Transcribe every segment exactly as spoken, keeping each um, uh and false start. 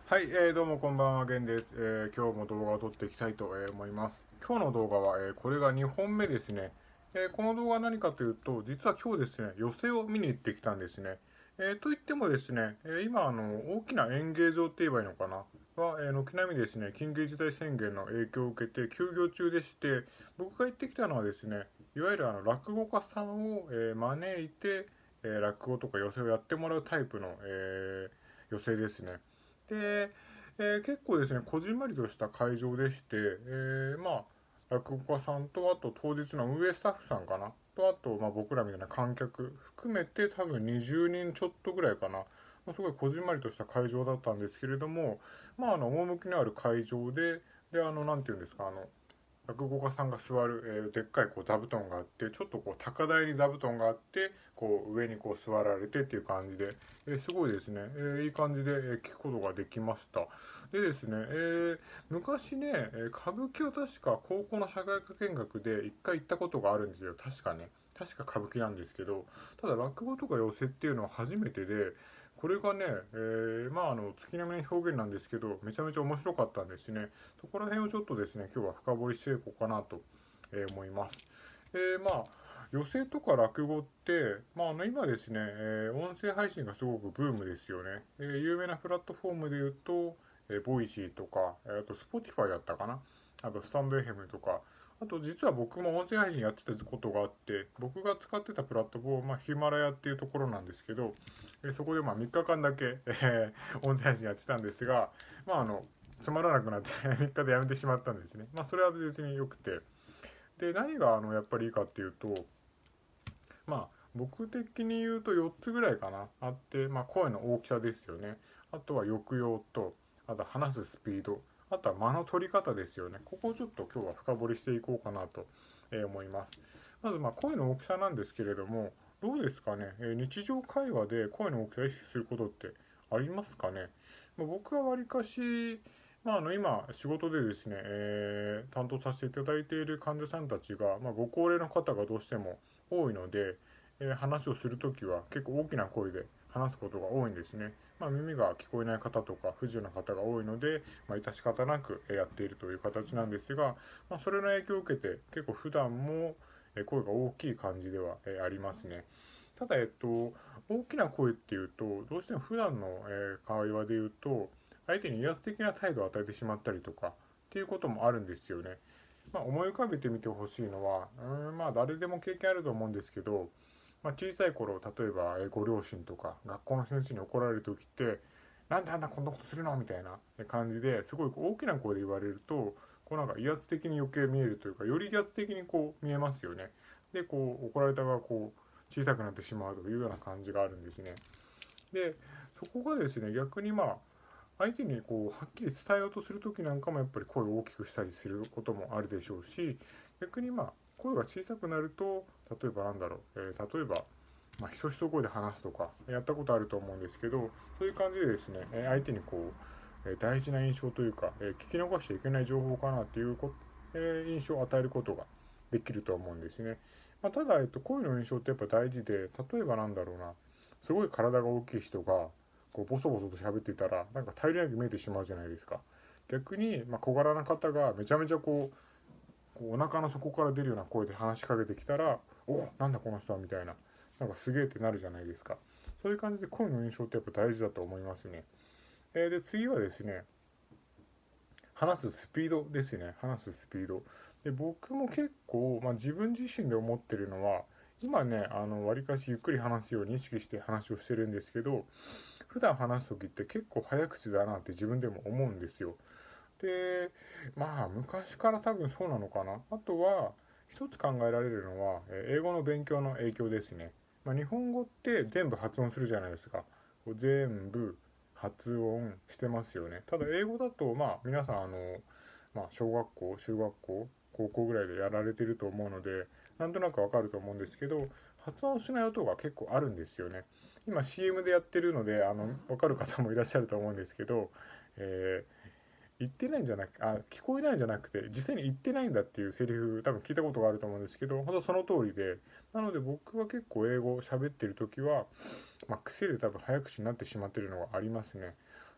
はい、えー、どうもこんばんは、ゲンです、えー。今日も動画を撮っていきたいと、えー思います。今日の動画は、えーこれがにほんめですね。えーこの動画は何かというと、実は今日ですね、寄席を見に行ってきたんですね。えーといってもですね、えー今あの、大きな演芸場って言えばいいのかなは、えー軒並みですね、緊急事態宣言の影響を受けて休業中でして、僕が行ってきたのはですね、いわゆるあの落語家さんを、えー招いて、えー落語とか寄席をやってもらうタイプの、えー寄席ですね。で、えー結構ですね、こじんまりとした会場でして、えーまあ、落語家さんと、あと当日の運営スタッフさんかな、と、あと、まあ、僕らみたいな観客含めて多分にじゅうにんちょっとぐらいかな。まあ、すごいこじんまりとした会場だったんですけれども、まあ、あの、趣のある会場で、で、あの、なんていうんですか、あの、落語家さんが座る、えーでっかいこう座布団があって、ちょっとこう高台に座布団があって、こう上にこう座られてっていう感じで、えーすごいですね、えーいい感じで、えー聞くことができました。でですね、えー昔ね、えー歌舞伎を確か高校の社会科見学で一回行ったことがあるんですよ。確かね。確か歌舞伎なんですけど、ただ落語とか寄席っていうのは初めてで、これがね、えーまああの月並みの表現なんですけど、めちゃめちゃ面白かったんですね。そこら辺をちょっとですね、今日は深掘りしていこうかなと、えー思います。えーまあ寄席とか落語って、まあ、あの今ですね、えー音声配信がすごくブームですよね。えー有名なプラットフォームで言うと、えー、ボイシーとか、えーあと Spotify だったかな。あとスタンド エフエム とか、あと実は僕も音声配信やってたことがあって、僕が使ってたプラットフォームはヒマラヤっていうところなんですけど、えーそこでまあみっかかんだけ、えー音声配信やってたんですが、まああの、つまらなくなってみっかでやめてしまったんですね。まあそれは別に良くて。で、何があのやっぱりいいかっていうと、まあ僕的に言うとよっつぐらいかなあって、まあ声の大きさですよね。あとは抑揚と、あと話すスピード、あとは間の取り方ですよね。ここをちょっと今日は深掘りしていこうかなと思います。まずまあ声の大きさなんですけれども、どうですかね、えー日常会話で声の大きさを意識することってありますかね。まあ、僕はわりかし、まあ、あの今仕事でですね、えー担当させていただいている患者さんたちが、まあ、ご高齢の方がどうしても多いので、えー話をするときは結構大きな声で話すことが多いんですね。まあ、耳が聞こえない方とか不自由な方が多いので、まあ、致し方なくやっているという形なんですが、まあ、それの影響を受けて結構普段も声が大きい感じではありますね。ただ、えっと、大きな声っていうと、どうしても普段の、えー会話で言うと、相手に威圧的な態度を与えてしまったりとか、っていうこともあるんですよね。まあ、思い浮かべてみてほしいのは、うーん、まあ、誰でも経験あると思うんですけど、まあ、小さい頃、例えば、えーご両親とか、学校の先生に怒られる時って、なんであんなこんなことするのみたいな感じですごい大きな声で言われると、こうなんか威圧的に余計見えるというか、より威圧的にこう見えますよね。で、こう怒られた側がこう小さくなってしまうというような感じがあるんですね。で、そこがですね、逆にまあ、相手にこうはっきり伝えようとする時なんかもやっぱり声を大きくしたりすることもあるでしょうし、逆にまあ声が小さくなると、例えばなんだろう、えー例えばまあひそひそ声で話すとかやったことあると思うんですけど、そういう感じでですね、えー相手にこう、えー大事な印象というか、えー聞き逃しちゃいけない情報かなっていうこ、えー印象を与えることができると思うんですね。まあ、ただ、えっと、声の印象ってやっぱ大事で、例えばなんだろうな、すごい体が大きい人がこうボソボソと喋っていたらなんか頼りなく見えてしまうじゃないですか。逆に、まあ、小柄な方がめちゃめちゃこう、こうお腹の底から出るような声で話しかけてきたら、お、なんだこの人はみたいな、なんかすげえってなるじゃないですか。そういう感じで声の印象ってやっぱ大事だと思いますね。えーで次はですね、話すスピードですね。話すスピード。で、僕も結構、まあ、自分自身で思ってるのは、今ね、あの、わりかしゆっくり話すように意識して話をしてるんですけど、普段話す時って結構早口だなって自分でも思うんですよ。で、まあ、昔から多分そうなのかな。あとは、一つ考えられるのは、え英語の勉強の影響ですね。まあ、日本語って全部発音するじゃないですか。こう全部発音してますよね。ただ英語だと、まあ、皆さん、あの、まあ、小学校、中学校、高校ぐらいでやられてると思うので、なんとなくわかると思うんですけど、発音しない音が結構あるんですよね。今 シーエム でやってるので、あの、わかる方もいらっしゃると思うんですけど、えー言ってないんじゃなく、あ、聞こえないんじゃなくて、実際に言ってないんだっていうセリフ、多分聞いたことがあると思うんですけど、本当その通りで、なので僕は結構英語を喋ってるときは、まあ、癖で多分早口になってしまっているのがありますね。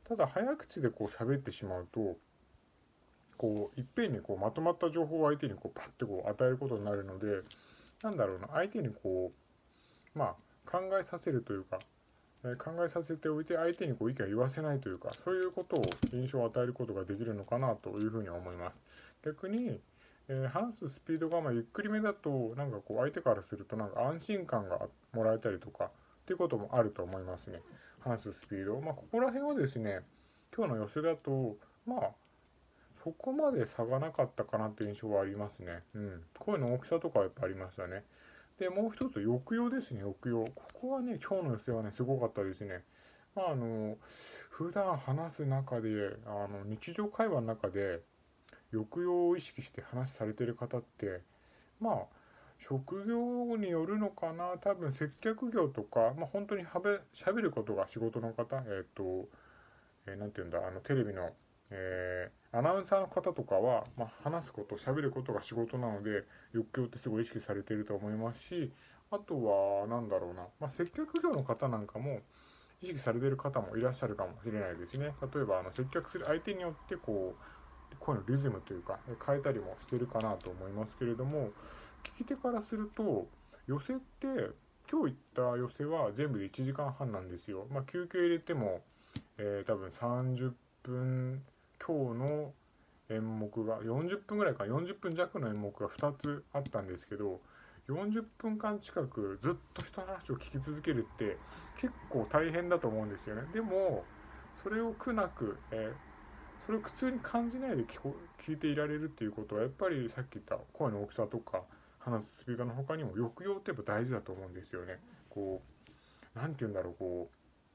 ただ早口でこう喋ってしまうと、こういっぺんにこうまとまった情報を相手にこうパッてこう与えることになるので、なんだろうな、相手にこうまあ考えさせるというか、えー考えさせておいて相手にこう意見を言わせないというか、そういうことを印象を与えることができるのかなというふうに思います。逆に、えー話すスピードがまあゆっくりめだと、なんかこう相手からするとなんか安心感がもらえたりとかっていうこともあると思いますね。話すスピード、まあここら辺はですね、今日の寄せだとまあそこまで差がなかったかなっていう印象はありますね。うん。声の大きさとかはやっぱありましたね。で、もう一つ、抑揚ですね、抑揚。ここはね、今日の寄せはね、すごかったですね。まあ、あの、普段話す中で、あの、日常会話の中で、抑揚を意識して話されてる方って、まあ、職業によるのかな、多分接客業とか、まあ、本当にはべ喋ることが仕事の方、えっと、えーなんていうんだ、あの、テレビの、えーアナウンサーの方とかは、まあ、話すこと、喋ることが仕事なので、欲求ってすごい意識されていると思いますし、あとは、なんだろうな、まあ、接客業の方なんかも、意識されている方もいらっしゃるかもしれないですね。例えば、あの接客する相手によって、こう、声のリズムというか、変えたりもしてるかなと思いますけれども、聞き手からすると、寄せって、今日言った寄せは全部でいちじかんはんなんですよ。まあ、休憩入れても、えー、多分さんじゅっぷん今日の演目がよんじゅっぷんぐらいかよんじゅっぷん弱の演目がふたつあったんですけど、よんじゅっぷんかん近くずっと人の話を聞き続けるって結構大変だと思うんですよね。でもそれを苦なく、えーそれを苦痛に感じないで聞こ聞いていられるっていうことは、やっぱりさっき言った声の大きさとか話すスピードの他にも抑揚ってやっぱ大事だと思うんですよね。こう、なんて言うんだろう、こう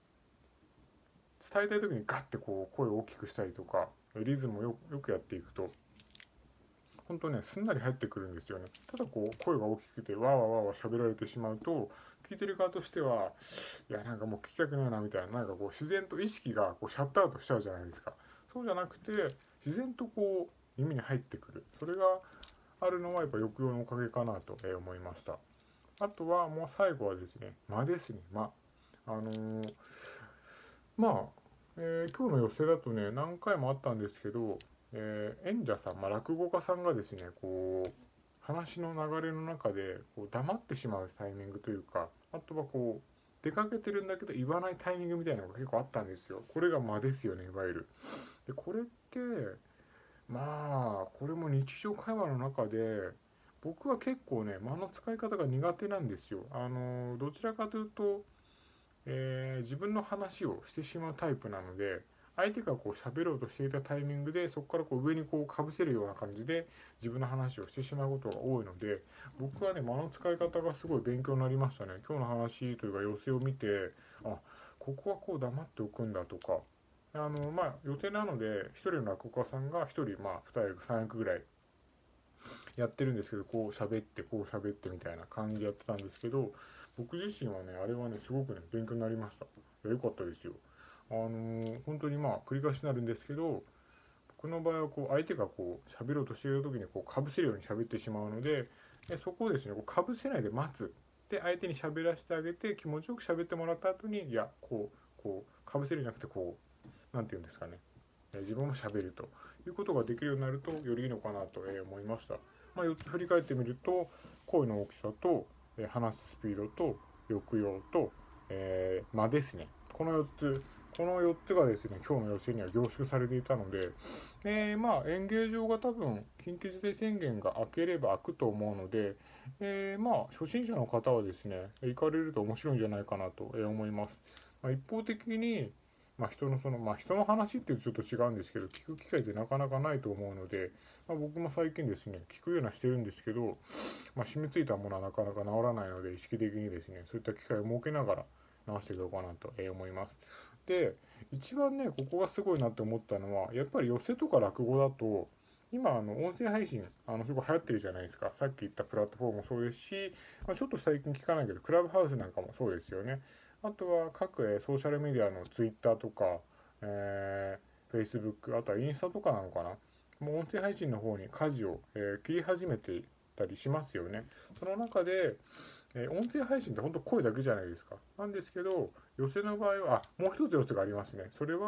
伝えたい時にガッてこう声を大きくしたりとかリズムをよよくやっていくと本当ねすんなり入ってくるんですよね。ただこう声が大きくてわーわーわーわー喋られてしまうと、聞いてる側としてはいやなんかもう聞きたくないなみたいな、なんかこう自然と意識がこうシャットアウトしちゃうじゃないですか。そうじゃなくて自然とこう耳に入ってくる、それがあるのはやっぱ抑揚のおかげかなと思いました。あとはもう最後はですね、間ですね。間あのーまあ、えー今日の寄席だとね、何回もあったんですけど、えー演者さん、まあ、落語家さんがですね、こう、話の流れの中でこう黙ってしまうタイミングというか、あとはこう、出かけてるんだけど言わないタイミングみたいなのが結構あったんですよ。これが間ですよね、いわゆる。で、これって、まあ、これも日常会話の中で、僕は結構ね、間の使い方が苦手なんですよ。あの、どちらかというと、えー自分の話をしてしまうタイプなので、相手がこう喋ろうとしていたタイミングでそこからこう上にこうかぶせるような感じで自分の話をしてしまうことが多いので、僕はね間の使い方がすごい勉強になりましたね。今日の話というか寄せを見て、あ、ここはこう黙っておくんだとか、あのまあ寄せなので一人の落語家さんが一人まあ二役三役ぐらいやってるんですけど、こう喋ってこう喋ってみたいな感じでやってたんですけど、僕自身はねあれはねすごくね勉強になりました。いや良かったですよ。あのー本当にまあ繰り返しになるんですけど、僕の場合はこう相手がこう喋ろうとしている時にこうかぶせるように喋ってしまうので、でそこをですねこうかぶせないで待つ。で相手に喋らせてあげて気持ちよく喋ってもらった後に、いやこうこうかぶせるんじゃなくてこうなんて言うんですかね、自分も喋るということができるようになるとよりいいのかなと思いました。まあ、よっつ振り返ってみると、声の大きさと、えー話すスピードと抑揚と、えー間ですね。このよっつ、このよっつがですね、今日の予選には凝縮されていたので、えーまあ演芸場が多分緊急事態宣言が明ければ開くと思うので、えーまあ初心者の方はですね、行かれると面白いんじゃないかなと思います。まあ、一方的にまあ、人のその、まあ、人の話っていうとちょっと違うんですけど、聞く機会ってなかなかないと思うので、まあ、僕も最近ですね、聞くようなしてるんですけど、まあ、染みついたものはなかなか治らないので、意識的にですね、そういった機会を設けながら直していこうかなと思います。で、一番ね、ここがすごいなって思ったのは、やっぱり寄席とか落語だと、今、あの、音声配信、あの、すごい流行ってるじゃないですか。さっき言ったプラットフォームもそうですし、まあ、ちょっと最近聞かないけど、クラブハウスなんかもそうですよね。あとは各、えーソーシャルメディアのツイッターとか、えー、Facebook、あとはインスタとかなのかな。もう音声配信の方に舵を、えー切り始めていたりしますよね。その中で、えー音声配信って本当声だけじゃないですか。なんですけど、寄せの場合は、あ、もう一つ寄せがありますね。それは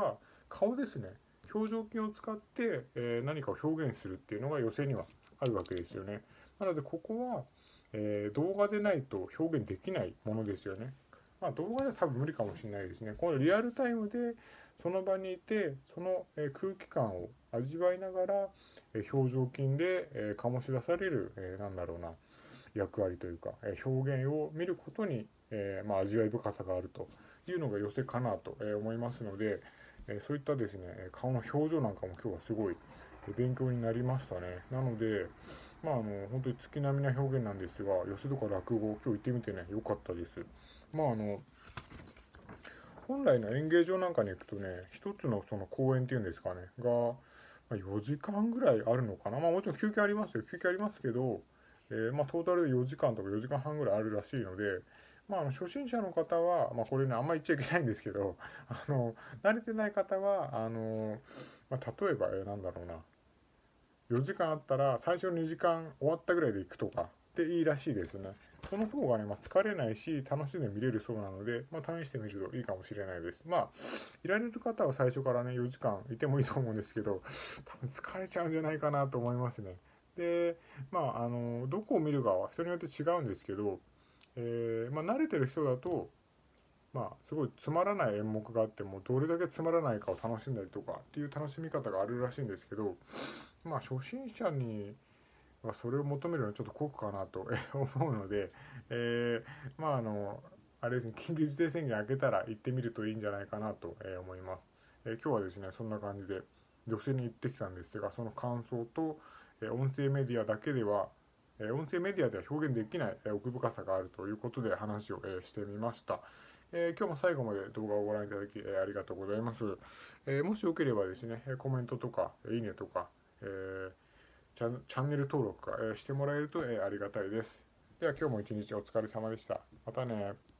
顔ですね。表情筋を使って、えー何かを表現するっていうのが寄せにはあるわけですよね。なのでここは、えー動画でないと表現できないものですよね。まあ、動画では多分無理かもしれないですね。このリアルタイムでその場にいて、そのえー空気感を味わいながら、えー表情筋で、えー醸し出される、えーなんだろうな、役割というか、えー表現を見ることに、えーまあ、味わい深さがあるというのが寄せかなと思いますので、えーそういったですね、顔の表情なんかも今日はすごい勉強になりましたね。なので、まあ、あの本当に月並みな表現なんですが、寄せとか落語、今日行ってみてね、良かったです。まああの本来の演芸場なんかに行くとね、一つのその公演っていうんですかね、が、まあ、よじかんぐらいあるのかな。まあもちろん休憩ありますよ。休憩ありますけど、えーまあトータルでよじかんとかよじかんはんぐらいあるらしいので、まあ、あの初心者の方は、まあ、これね、あんまり言っちゃいけないんですけど、あの、慣れてない方は、あの、まあ、例えば、えーなんだろうな、よじかんあったら最初のにじかん終わったぐらいで行くとかでいいらしいですね。その方がね、まあ、疲れないし楽しんで見れるそうなので、まあ、試してみるといいかもしれないです。まあ、いられる方は最初からね、よじかんいてもいいと思うんですけど、多分疲れちゃうんじゃないかなと思いますね。で、まあ、あの、どこを見るかは人によって違うんですけど、えーまあ、慣れてる人だと、まあ、すごいつまらない演目があっても、どれだけつまらないかを楽しんだりとかっていう楽しみ方があるらしいんですけど、まあ、初心者にはそれを求めるのはちょっと酷かなと思うので、えー、まあ、あの、あれですね、緊急事態宣言明けたら行ってみるといいんじゃないかなと思います。えー、今日はですね、そんな感じで女性に行ってきたんですが、その感想と、えー、音声メディアだけでは、えー、音声メディアでは表現できない、えー、奥深さがあるということで話を、えー、してみました。えー、今日も最後まで動画をご覧いただき、えー、ありがとうございます。えー、もしよければですね、コメントとか、いいねとか、えーチャンチャンネル登録、えーしてもらえると、えーありがたいです。では今日も一日お疲れ様でした。またね。